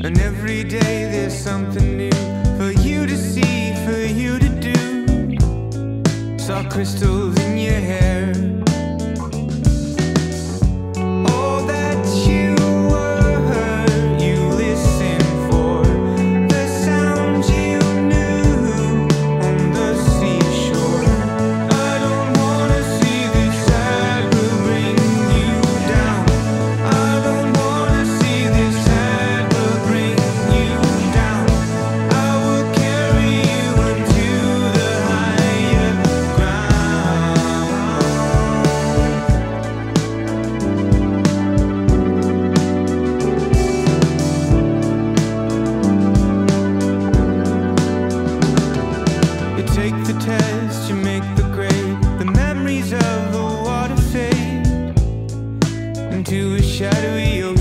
And every day there's something new for you to see, for you to do. Saw crystals in your hair. All that you were, you listened for the sounds you knew on the seashore. I don't wanna see this sad will bring you down. I don't wanna see this sad will bring you down. I will carry you into the higher ground. You take the test, you make the grade. The memories of the water fade into a shadowy ocean.